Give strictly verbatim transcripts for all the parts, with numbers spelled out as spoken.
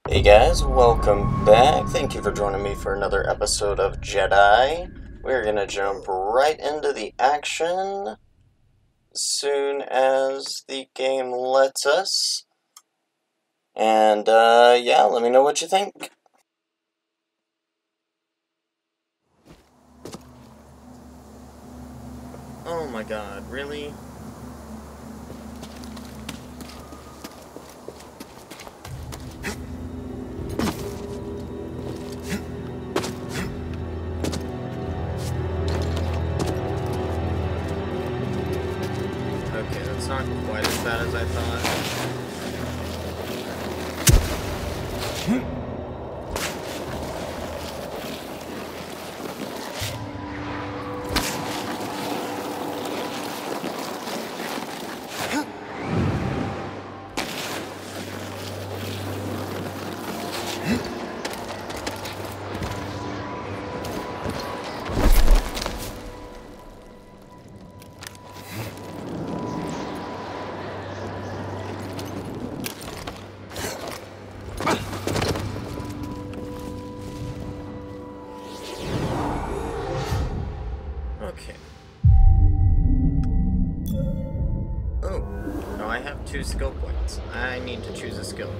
Hey guys, welcome back. Thank you for joining me for another episode of Jedi. We're gonna jump right into the action as soon as the game lets us. And, uh, yeah, let me know what you think. Oh my god, really? Okay, that's not quite as bad as I thought. Okay. Oh, no, I have two skill points. I need to choose a skill.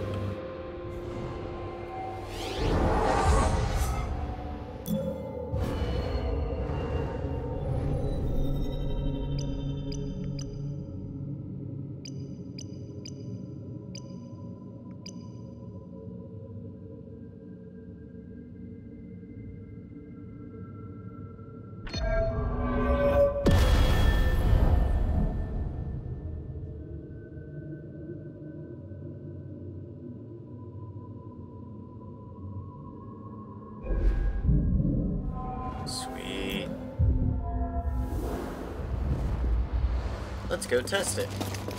Sweet. Let's go test it.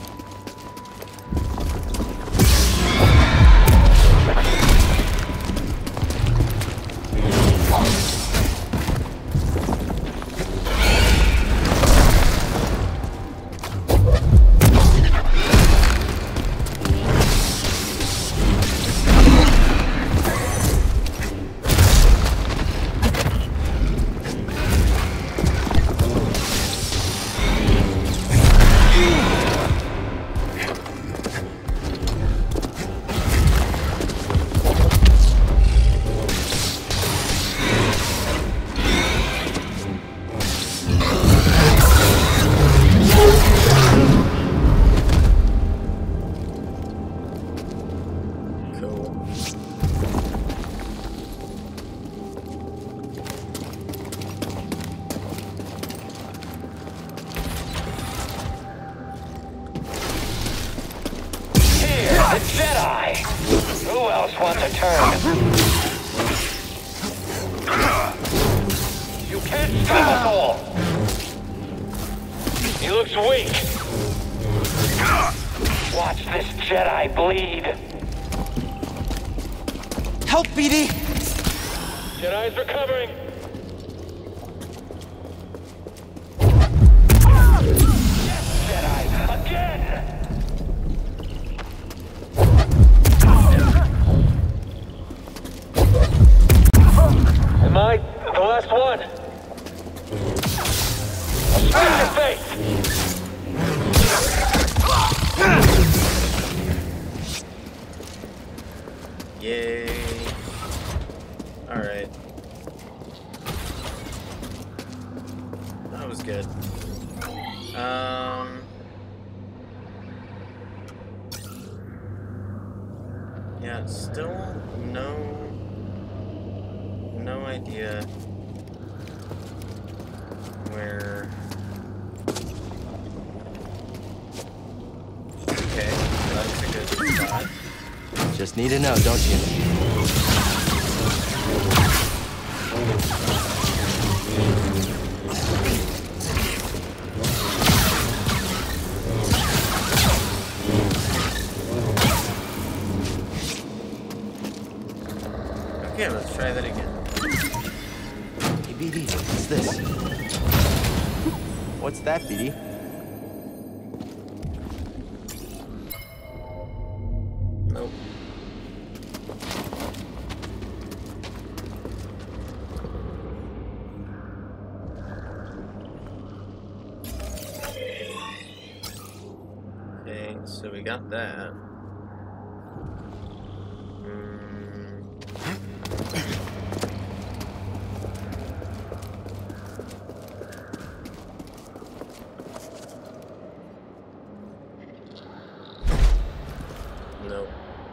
The Jedi! Who else wants a turn? You can't stop us all! He looks weak! Watch this Jedi bleed! Help, B D! Jedi's recovering! Yes, Jedi! Again! Am I the last one? Smash your face! Yay. Alright. That was good. Um... Yeah, still no... No idea where... Okay, that's a good spot. Just need to know, don't you? Okay, let's try that again. Hey, B D, what's this? What's that, B D? Nope. So we got that. Mm. Nope.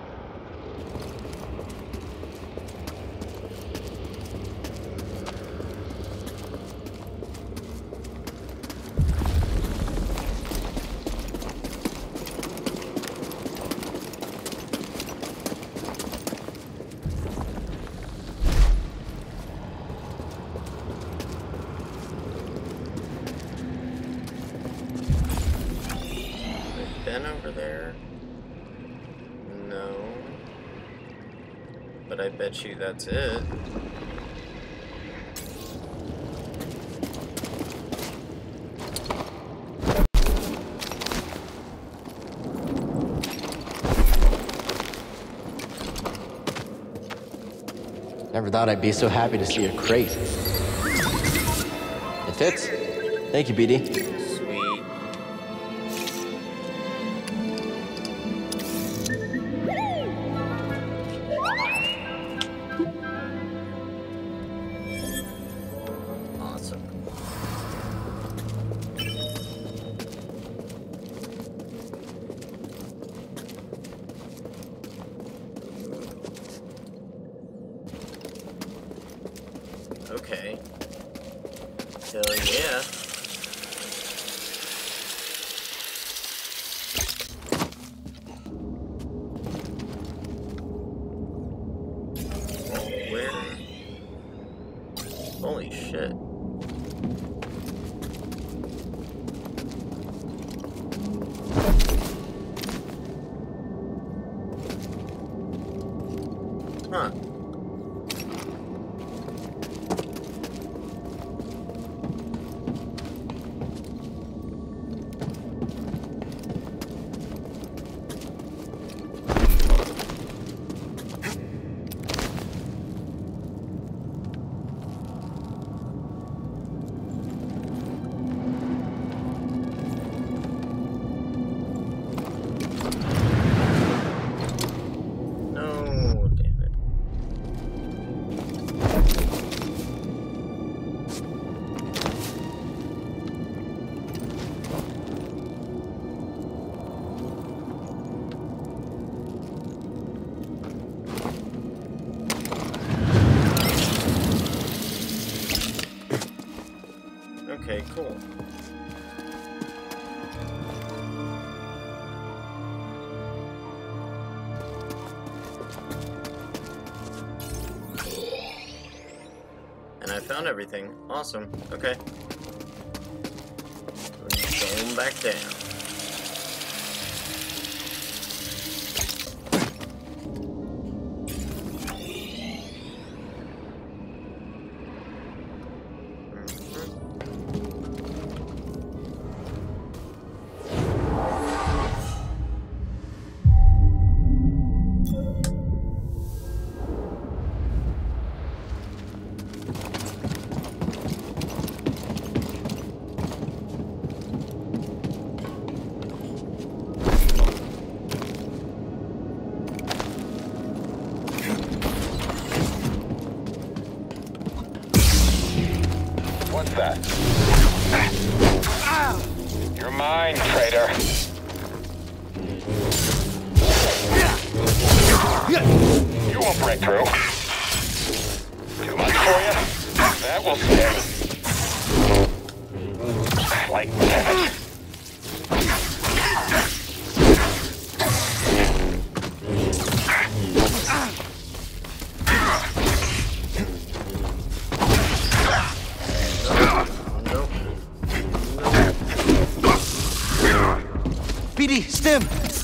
Been over there? No. But I bet you that's it. Never thought I'd be so happy to see a crate. It fits. Thank you, B D. Sweet. Awesome. Okay. Hell yeah. Where? Holy shit. Huh. No, damn it. Okay, cool. And I found everything. Awesome. Okay. Going back down. What's that? You're mine, traitor. You won't break through. Too much for you? That will sting. Like that. B D, stim!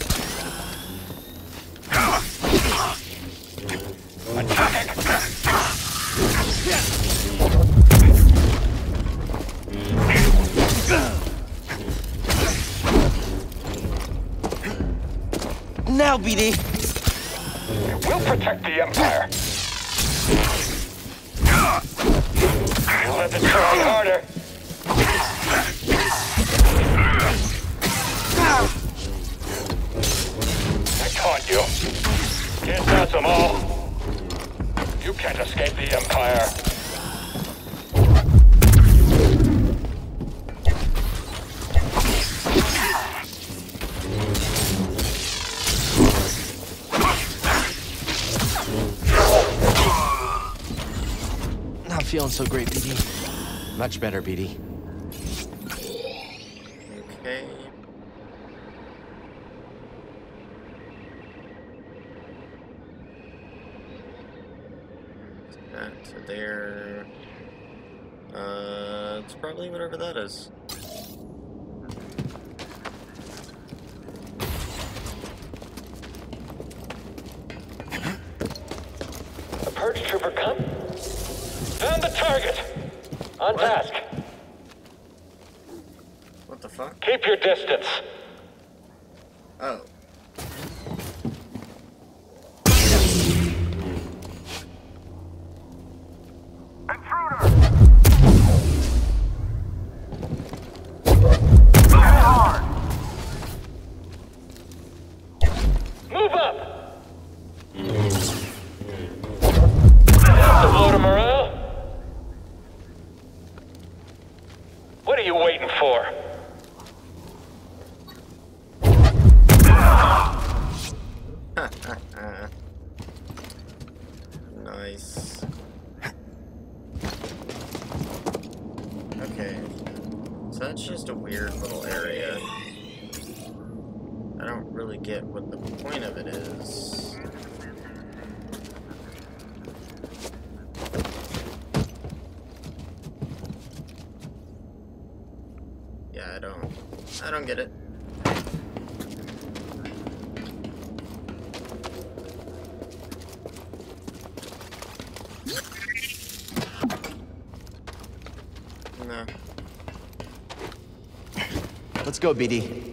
Now, B D! We'll protect the Empire. You'll have to try harder. taunt you. Can't dodge them all. You can't escape the Empire. Not feeling so great, B D. Much better, B D. Okay. That to there. Uh, it's probably whatever that is. A purge trooper come? Found the target! On What? task. What the fuck? Keep your distance. Oh. Move up! To blow to morale? What are you waiting for? Nice. Okay. So that's just a weird little area. I don't really get what the point of it is. Yeah, I don't. I don't get it. No. Let's go, B D.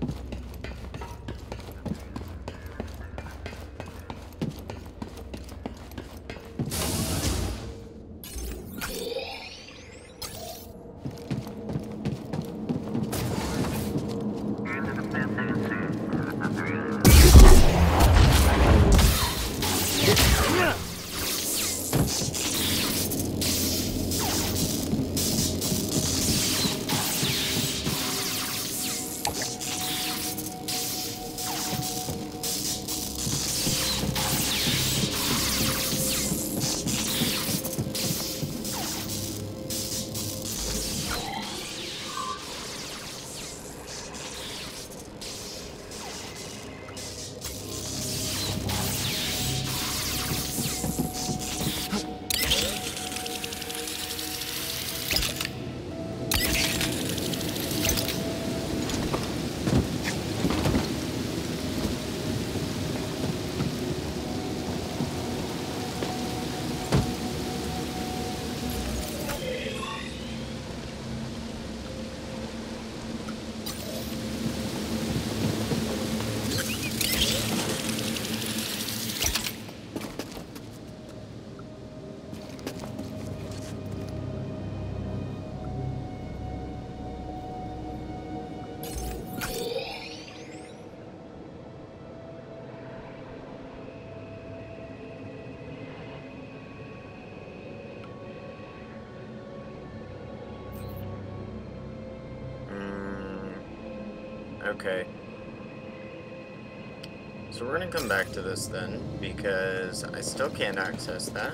Okay. So we're gonna come back to this then, because I still can't access that.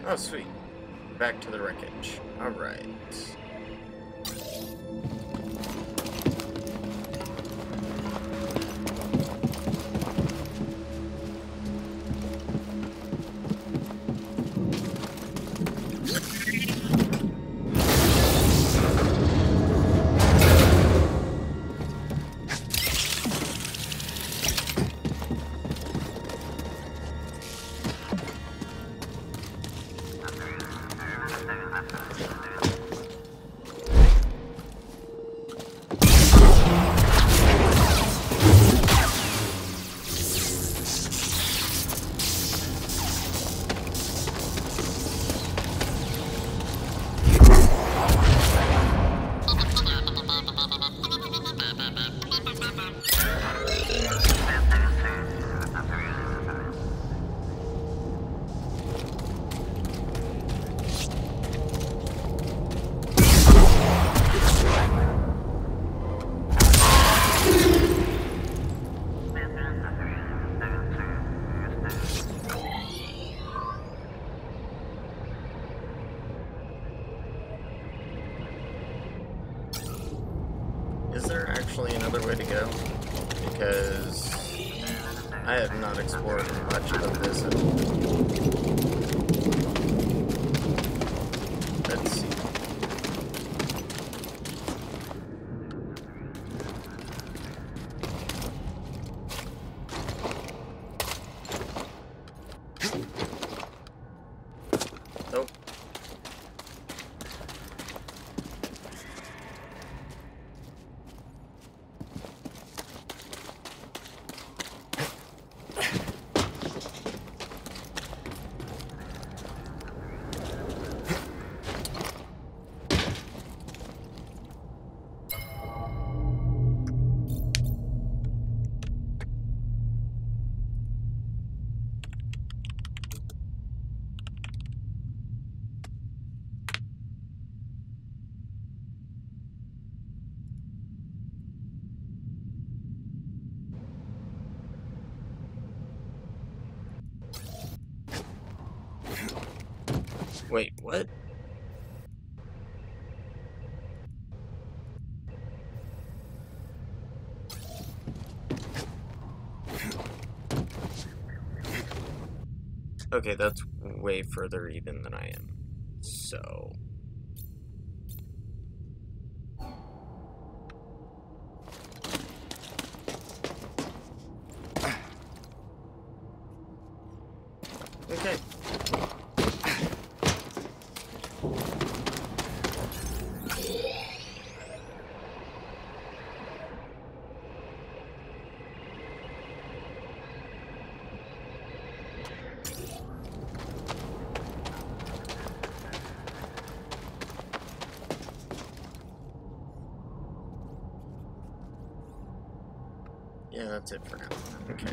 Oh, sweet. Back to the wreckage. Alright. Is there actually another way to go? Because I have not explored much of this at all. Let's see. Nope. Wait, what? Okay, that's way further even than I am. So... Okay. Yeah, that's it for now. Okay.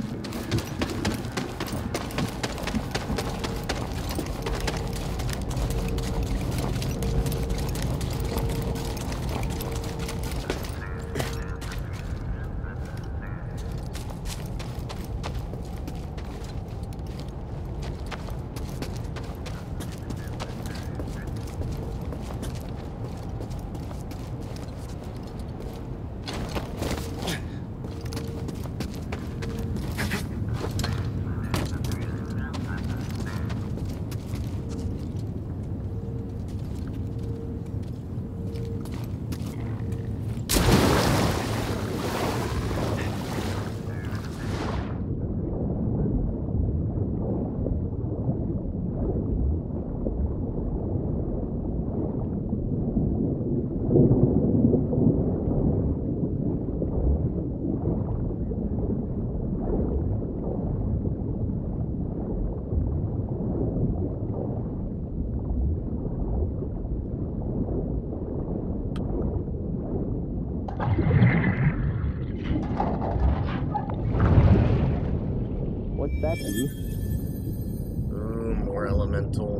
What's that, Eddie? Ooh, more elemental.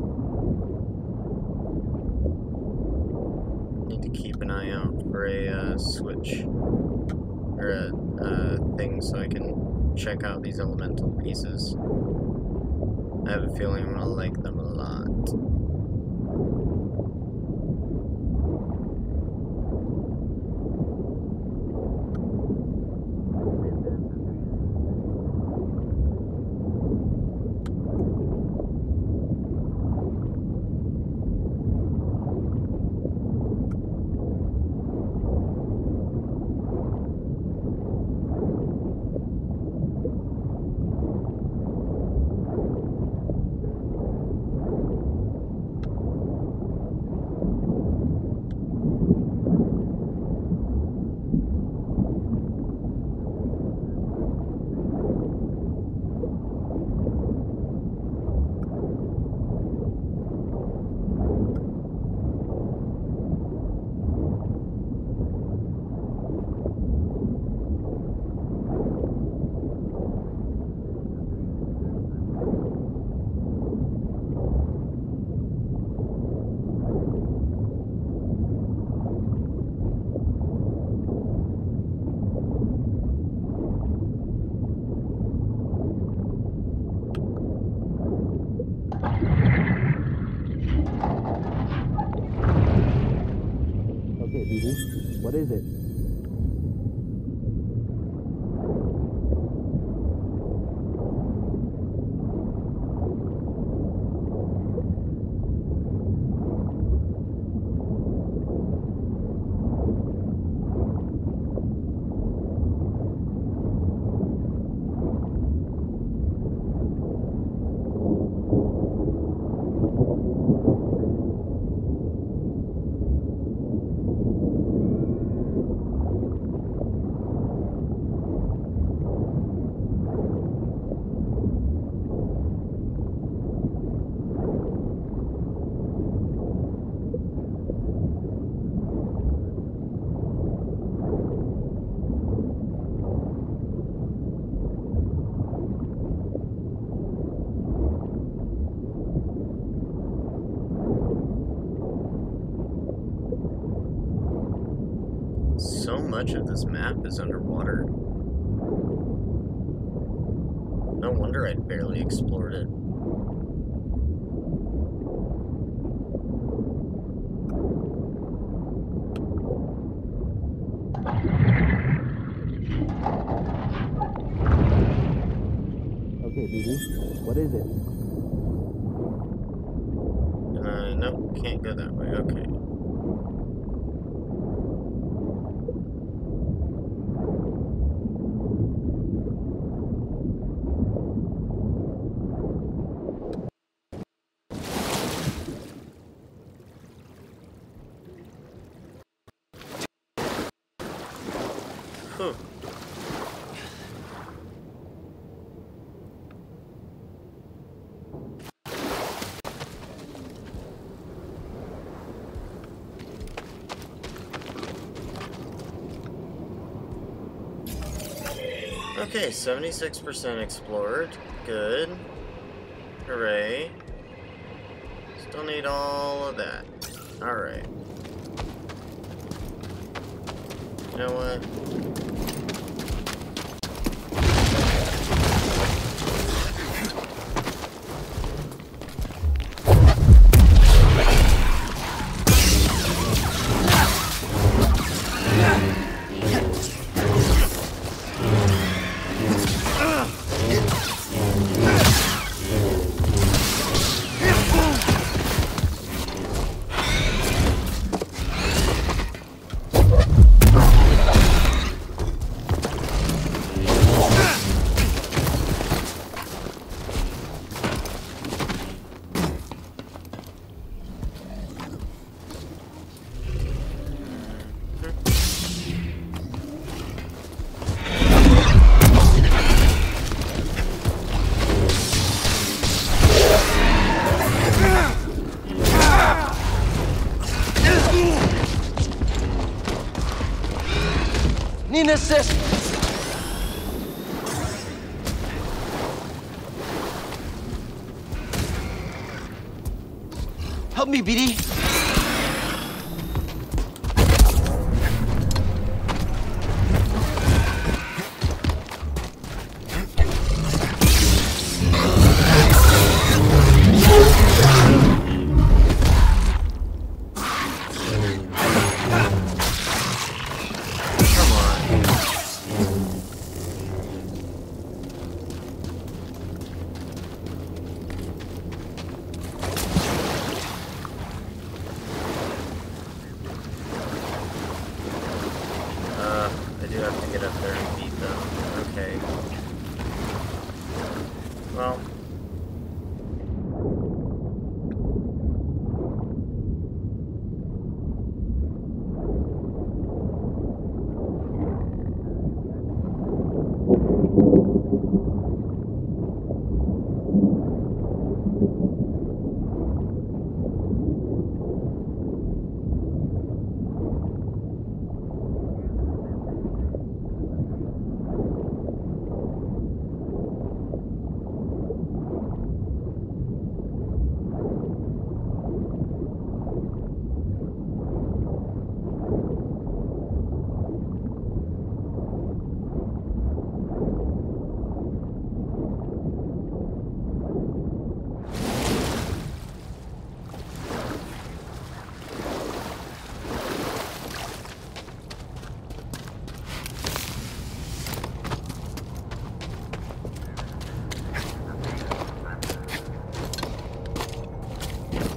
Need to keep an eye out for a uh, switch. Or a uh, thing so I can check out these elemental pieces. I have a feeling I'm gonna like them a lot. B D. What is it? So much of this map is underwater. No wonder I barely explored it. Okay, B D. What is it? Uh, nope, can't go that way. Okay. Whew. Okay, seventy-six percent explored. Good. Hooray. Still need all of that. Alright. You know what? Need an assist! Help me, B D.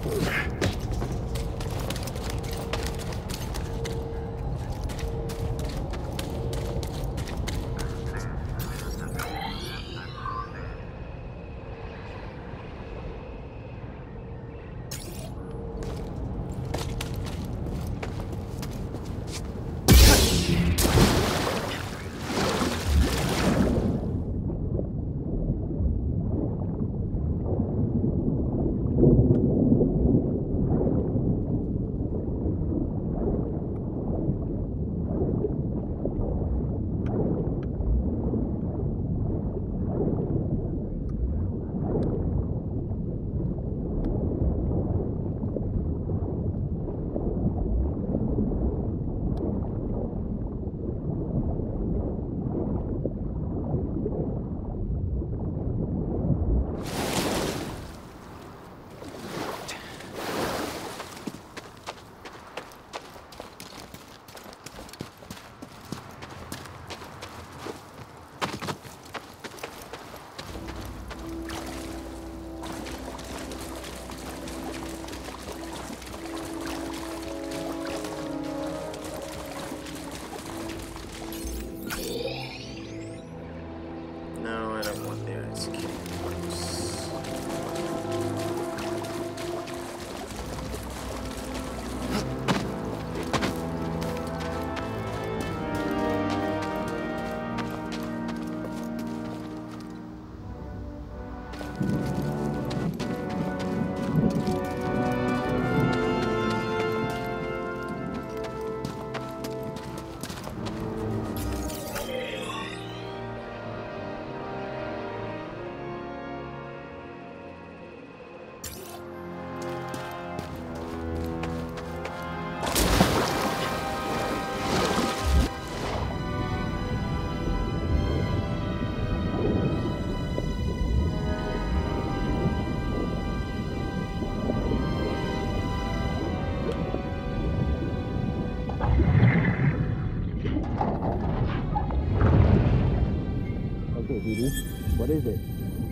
No, I don't want the ice cubes. Okay, B D, what is it?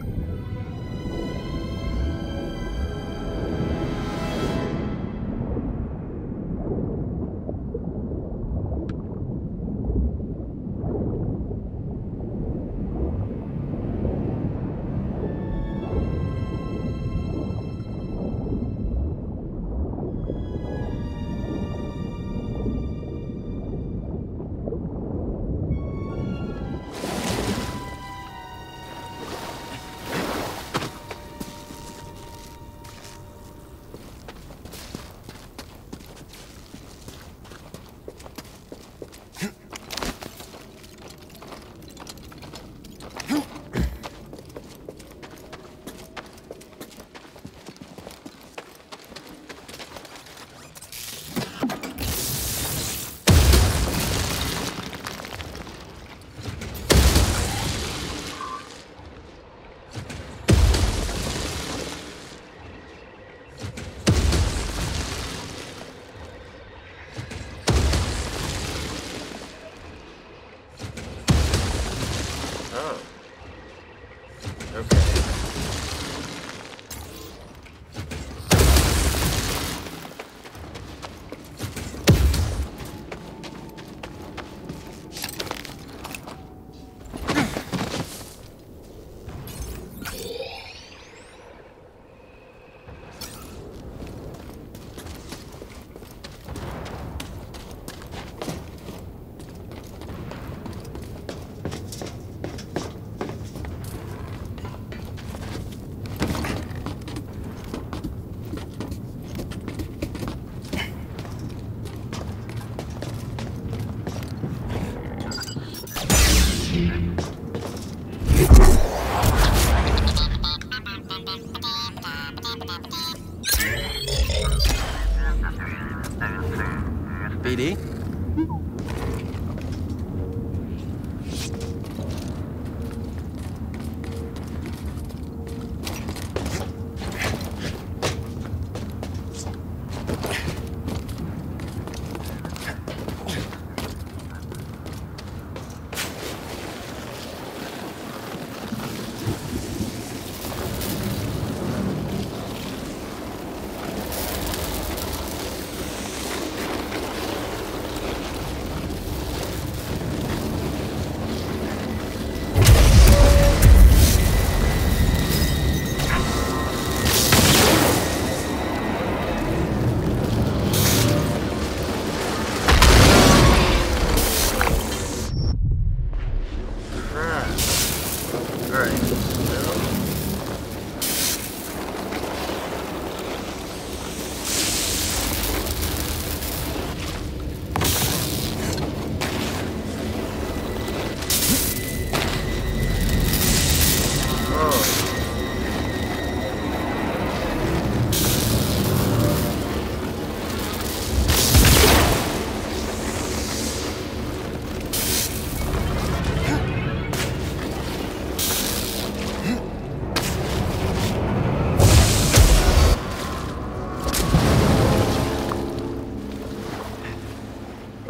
B D?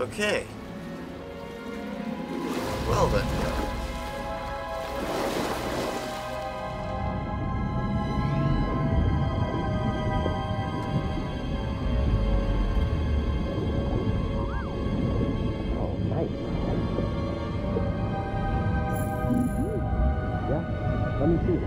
Okay. Well then. Oh, nice. Yeah, let me see.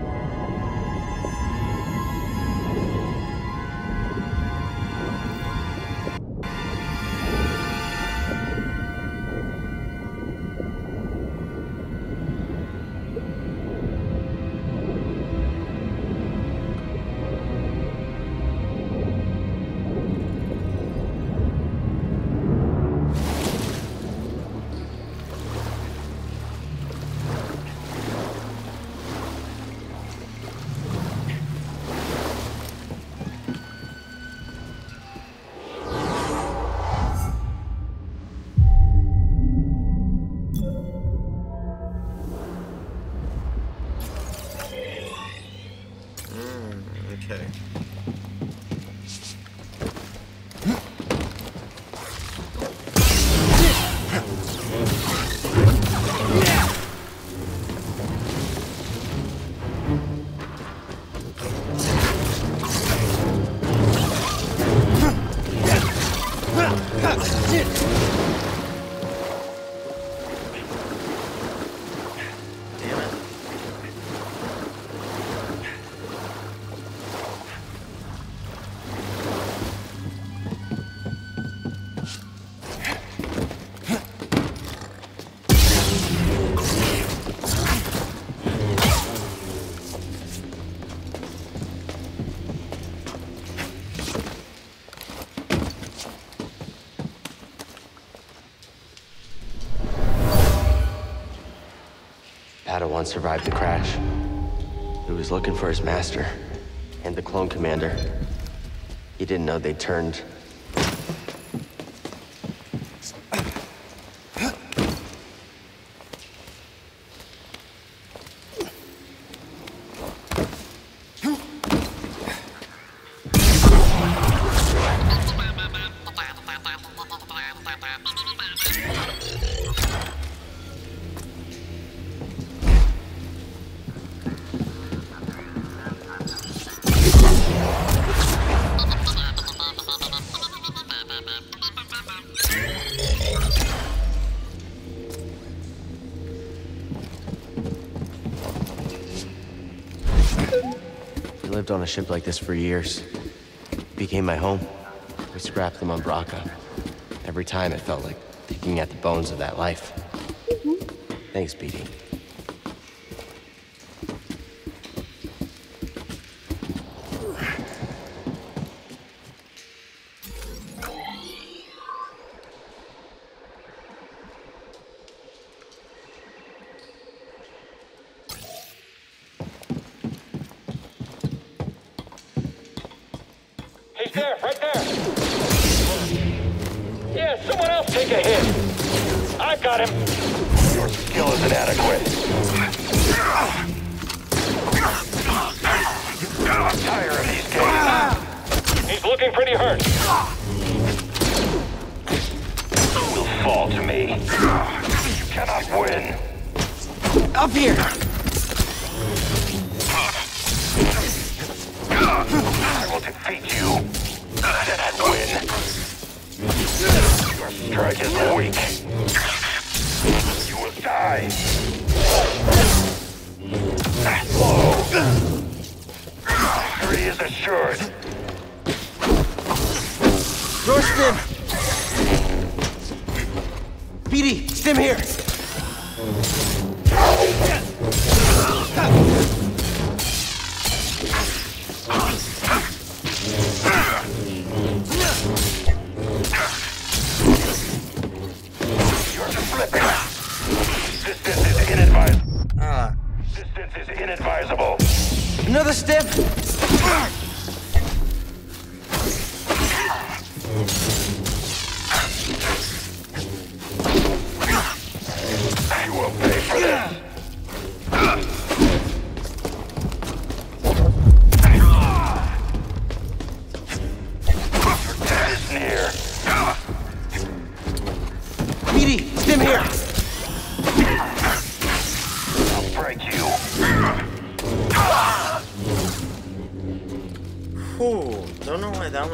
Okay. Damn it. Padawan survived the crash. He was looking for his master and the clone commander. He didn't know they turned. He lived on a ship like this for years. It became my home. We scrapped them on Braca. Every time it felt like picking at the bones of that life. Thanks, B D. He's there, right there. Yeah, someone else take a hit. I've got him. Your skill is inadequate. I'm tired of these games. He's looking pretty hurt. Will fall to me. You cannot win. Up here! I will defeat you. Then I win. Your strike is weak. You will die. Slow. Victory is assured. Your stim! B D, stim here! You're flipping. Distance is inadvisable. Ah. Distance is inadvisable. Another stim! You will pay for this.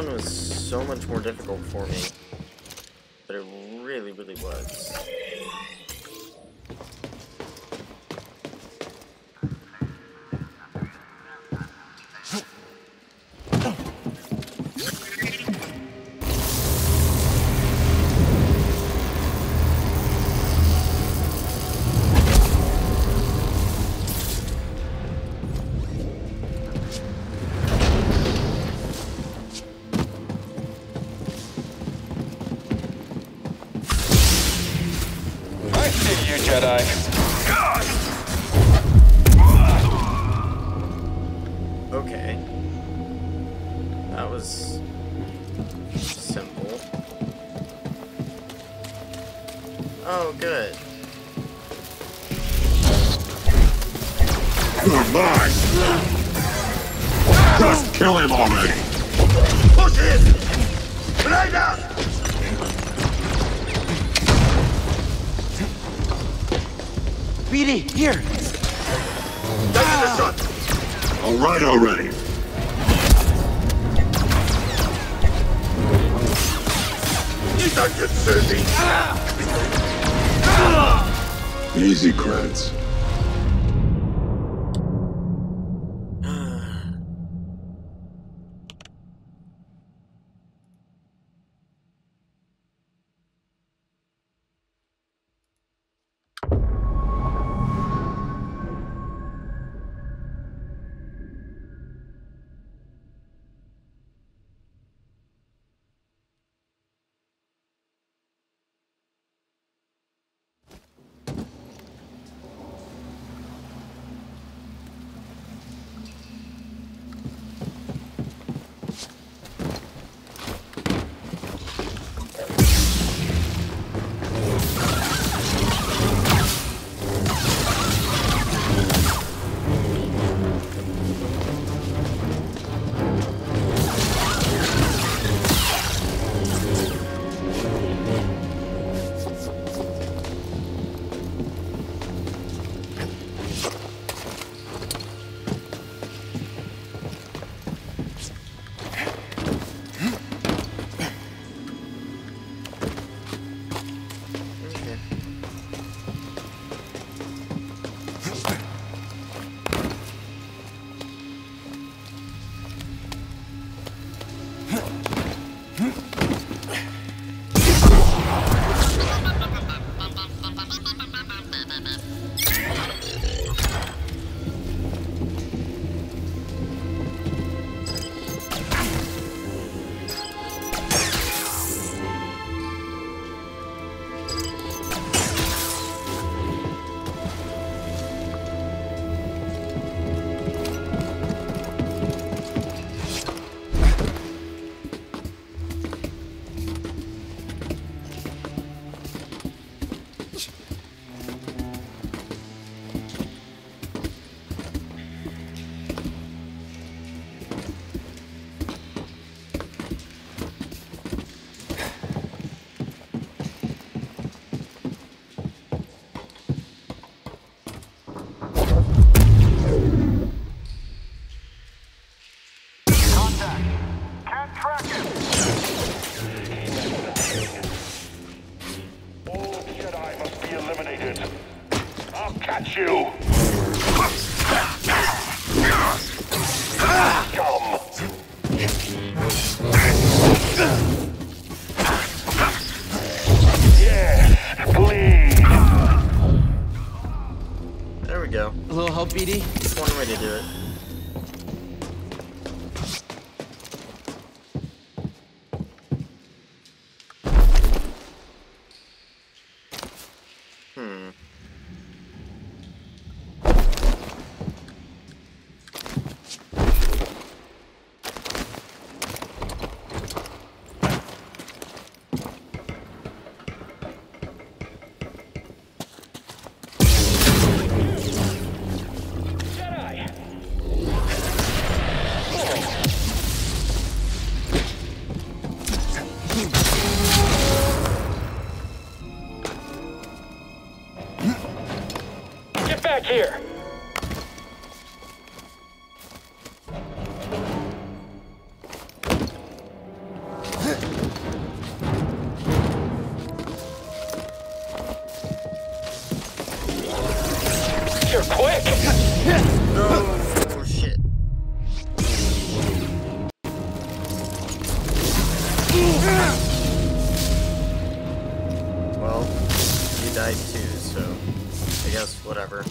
one was so much more difficult for me. But it really, really was. Jedi. Okay. That was simple. Oh, good. You're mine! Just kill him already! Push in! Grenade out! B D, here! Taking the shot! All right already! You don't get silly! Easy credits. Catch you! Come! Yes, bleed! There we go. A little help, B D? One way to do it. Hmm. Back here! quick! Oh, shit. Well, you died too, so I guess whatever.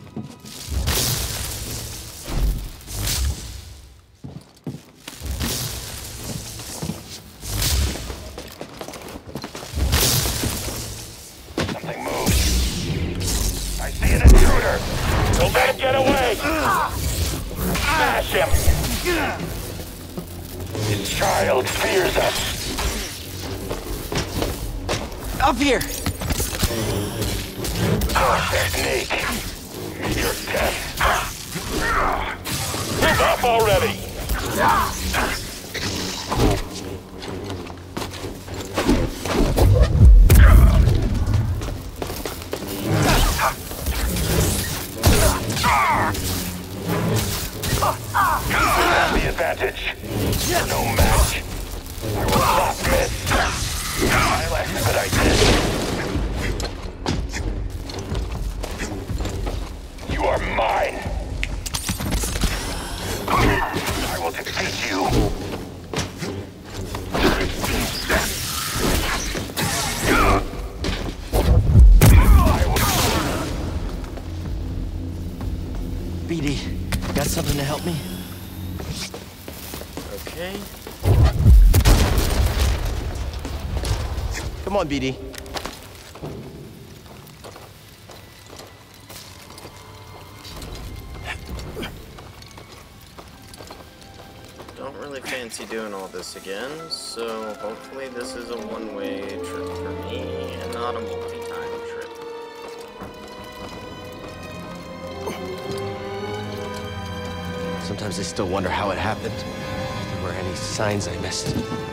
Something moved. I see an intruder! Don't let him get away! Smash him! His child fears us. Up here! Technique. You're dead. Stop already! The advantage. No match. I will not miss. I'll expedite this. You are mine. I will defeat you. B D, got something to help me? Okay. Come on, B D. Don't really fancy doing all this again, so hopefully this is a one-way trip for me and not a multi-time trip. Sometimes I still wonder how it happened. If there were any signs I missed.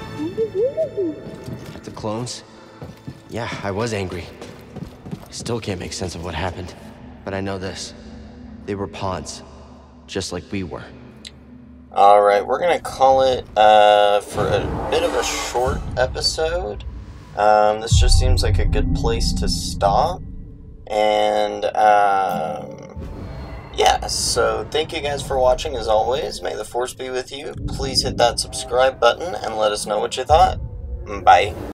The clones? Yeah, I was angry. I still can't make sense of what happened. But I know this. They were pawns. Just like we were. Alright, we're gonna call it uh, for a bit of a short episode. Um, this just seems like a good place to stop. And, um... yeah, so thank you guys for watching as always. May the force be with you. Please hit that subscribe button and let us know what you thought. Bye.